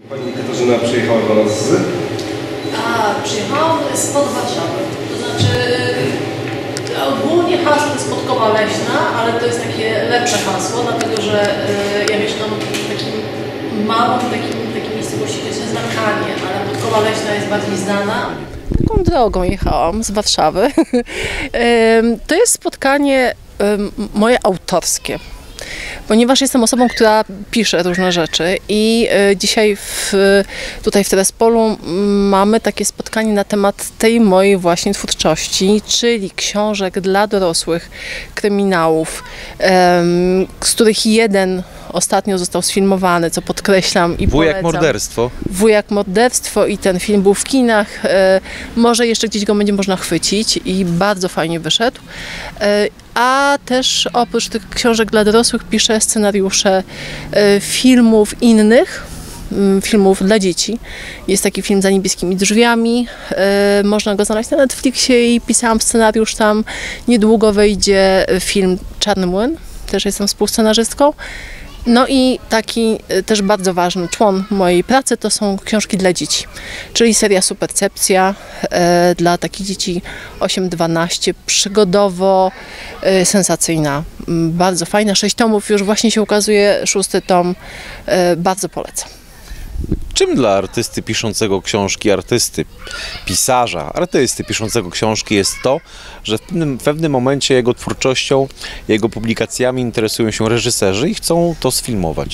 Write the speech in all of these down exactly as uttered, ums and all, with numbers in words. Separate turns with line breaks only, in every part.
Pani Katarzyna przyjechała do nas z...
A, przyjechałam spod Warszawy. To znaczy, ogólnie hasło to jest Podkowa Leśna, ale to jest takie lepsze hasło, dlatego że y, ja mieszkam w takim małym, takim, takiej miejscowości, która się nazywa Kanie, ale Podkowa Leśna jest bardziej znana. Taką drogą jechałam z Warszawy. To jest spotkanie moje autorskie, ponieważ jestem osobą, która pisze różne rzeczy i dzisiaj w, tutaj w Terespolu mamy takie spotkanie na temat tej mojej właśnie twórczości, czyli książek dla dorosłych, kryminałów, z których jeden ostatnio został sfilmowany, co podkreślam i
Wujek
polecam.
Morderstwo.
Wujek Morderstwo i ten film był w kinach. E, może jeszcze gdzieś go będzie można chwycić i bardzo fajnie wyszedł. E, a też oprócz tych książek dla dorosłych piszę scenariusze e, filmów innych, m, filmów dla dzieci. Jest taki film Za niebieskimi drzwiami. E, można go znaleźć na Netflixie i pisałam scenariusz tam. Niedługo wyjdzie film Czarny Młyn. Też jestem współscenarzystką. No i taki też bardzo ważny człon mojej pracy to są książki dla dzieci, czyli seria Supercepcja e, dla takich dzieci osiem dwanaście, przygodowo, e, sensacyjna, bardzo fajna, sześć tomów, już właśnie się ukazuje szósty tom, e, bardzo polecam.
Czym dla artysty piszącego książki, artysty, pisarza, artysty piszącego książki jest to, że w pewnym, w pewnym momencie jego twórczością, jego publikacjami interesują się reżyserzy i chcą to sfilmować?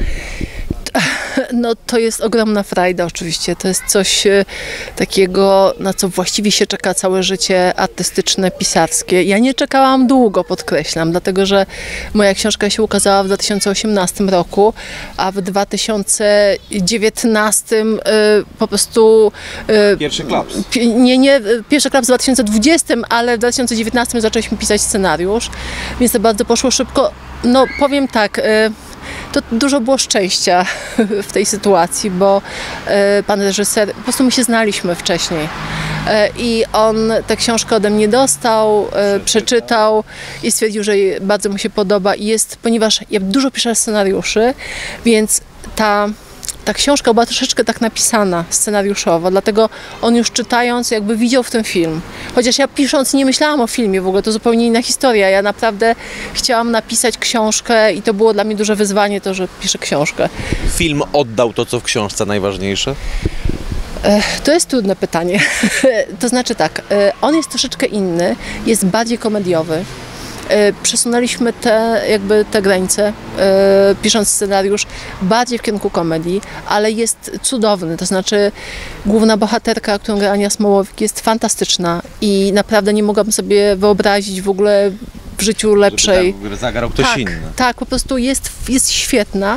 No to jest ogromna frajda oczywiście, to jest coś e, takiego, na co właściwie się czeka całe życie artystyczne, pisarskie. Ja nie czekałam długo, podkreślam, dlatego że moja książka się ukazała w dwa tysiące osiemnastym roku, a w dwa tysiące dziewiętnastym e, po prostu... E,
Pierwszy klaps.
Pi, nie, nie, pierwszy klaps w dwa tysiące dwudziestym, ale w dwa tysiące dziewiętnastym zaczęliśmy pisać scenariusz, więc to bardzo poszło szybko. No powiem tak... E, To dużo było szczęścia w tej sytuacji, bo e, pan reżyser, po prostu my się znaliśmy wcześniej e, i on tę książkę ode mnie dostał, e, przeczytał i stwierdził, że bardzo mu się podoba i jest, ponieważ ja dużo piszę scenariuszy, więc ta Ta książka była troszeczkę tak napisana scenariuszowo, dlatego on już czytając jakby widział w tym film. Chociaż ja pisząc nie myślałam o filmie w ogóle, to zupełnie inna historia. Ja naprawdę chciałam napisać książkę i to było dla mnie duże wyzwanie to, że piszę książkę.
Film oddał to, co w książce najważniejsze?
To jest trudne pytanie. To znaczy tak, on jest troszeczkę inny, jest bardziej komediowy. Przesunęliśmy te, jakby te granice, e, pisząc scenariusz bardziej w kierunku komedii, ale jest cudowny, to znaczy główna bohaterka, którą gra Ania Smołowik, jest fantastyczna i naprawdę nie mogłabym sobie wyobrazić w ogóle w życiu lepszej.
Żeby zagrał ktoś
tak,
inny. Tak,
po prostu jest, jest świetna.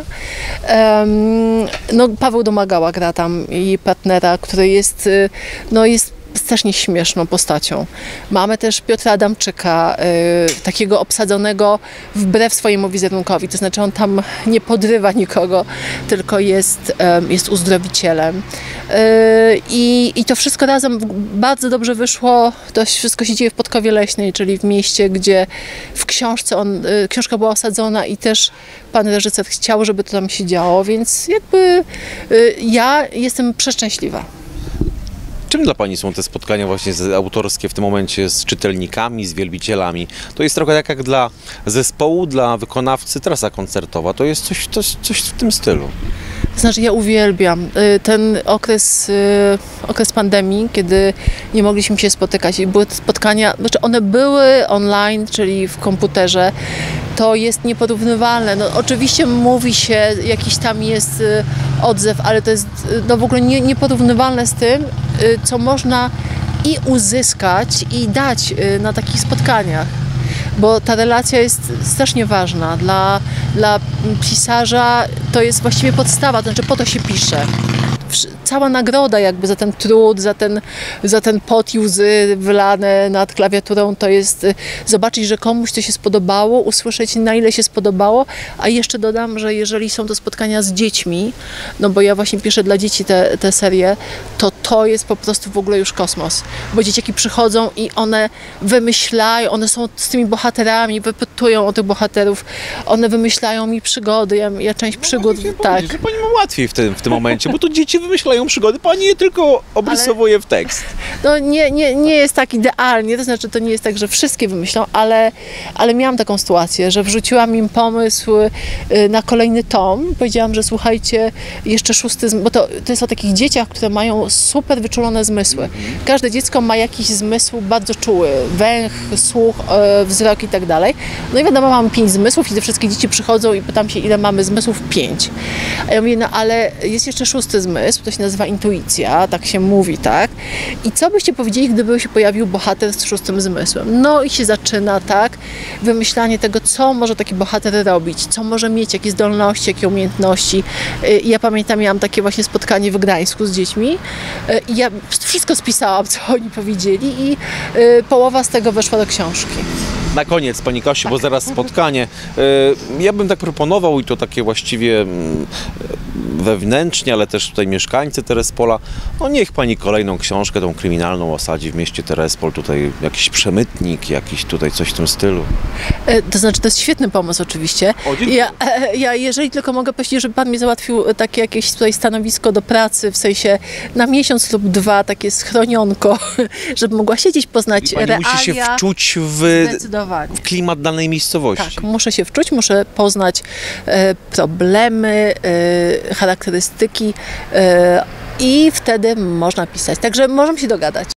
Um, no, Paweł Domagała gra tam jej partnera, który jest, no jest strasznie śmieszną postacią. Mamy też Piotra Adamczyka, y, takiego obsadzonego wbrew swojemu wizerunkowi, to znaczy on tam nie podrywa nikogo, tylko jest, y, jest uzdrowicielem. Y, i, I to wszystko razem bardzo dobrze wyszło, to wszystko się dzieje w Podkowie Leśnej, czyli w mieście, gdzie w książce on, y, książka była osadzona i też pan reżyser chciał, żeby to tam się działo, więc jakby y, ja jestem przeszczęśliwa.
Czym dla Pani są te spotkania właśnie z, autorskie w tym momencie z czytelnikami, z wielbicielami? To jest trochę tak jak dla zespołu, dla wykonawcy trasa koncertowa. To jest coś, coś, coś w tym stylu.
To znaczy ja uwielbiam ten okres, okres pandemii, kiedy nie mogliśmy się spotykać i były spotkania, znaczy one były online, czyli w komputerze. To jest nieporównywalne. No, oczywiście mówi się, jakiś tam jest odzew, ale to jest no, w ogóle nie, nieporównywalne z tym, co można i uzyskać, i dać na takich spotkaniach. Bo ta relacja jest strasznie ważna. Dla, dla pisarza to jest właściwie podstawa, to znaczy po to się pisze. wsz- cała nagroda jakby za ten trud, za ten, za ten pot i łzy wylane nad klawiaturą, to jest y, zobaczyć, że komuś to się spodobało, usłyszeć, na ile się spodobało, a jeszcze dodam, że jeżeli są to spotkania z dziećmi, no bo ja właśnie piszę dla dzieci te, te serie, to to jest po prostu w ogóle już kosmos, bo dzieciaki przychodzą i one wymyślają, one są z tymi bohaterami, wypytują o tych bohaterów, one wymyślają mi przygody, ja, ja część przygód, tak.
Że pani ma łatwiej w tym, w tym momencie, bo tu dzieci wymyślają przygody, pani je tylko obrysowuje w tekst.
No nie, nie, nie jest tak idealnie, to znaczy to nie jest tak, że wszystkie wymyślą, ale, ale miałam taką sytuację, że wrzuciłam im pomysł y, na kolejny tom. Powiedziałam, że słuchajcie, jeszcze szósty, zm- bo to, to jest o takich dzieciach, które mają super wyczulone zmysły. Każde dziecko ma jakiś zmysł bardzo czuły, węch, słuch, y, wzrok i tak dalej. No i wiadomo, mam pięć zmysłów i te wszystkie dzieci przychodzą i pytam się, ile mamy zmysłów? Pięć. A ja mówię, no ale jest jeszcze szósty zmysł, to się nazywa intuicja, tak się mówi, tak? I co byście powiedzieli, gdyby się pojawił bohater z szóstym zmysłem? No i się zaczyna, tak, wymyślanie tego, co może taki bohater robić, co może mieć, jakie zdolności, jakie umiejętności. I ja pamiętam, miałam takie właśnie spotkanie w Gdańsku z dziećmi i ja wszystko spisałam, co oni powiedzieli i połowa z tego weszła do książki.
Na koniec, pani Kasiu, bo zaraz spotkanie. Y, Ja bym tak proponował i to takie właściwie mm, wewnętrznie, ale też tutaj mieszkańcy Terespola, no niech pani kolejną książkę, tą kryminalną osadzi w mieście Terespol, tutaj jakiś przemytnik, jakiś tutaj coś w tym stylu.
E, To znaczy, to jest świetny pomysł oczywiście.
O, dziękuję.
Ja, e, ja jeżeli tylko mogę prosić, żeby pan mi załatwił takie jakieś tutaj stanowisko do pracy, w sensie na miesiąc lub dwa, takie schronionko, żeby mogła siedzieć, poznać
Pani
realia.
musi się wczuć w,
Zdecydowanie.
w klimat danej miejscowości.
Tak, muszę się wczuć, muszę poznać e, problemy, e, charakterystyki e, i wtedy można pisać. Także możemy się dogadać.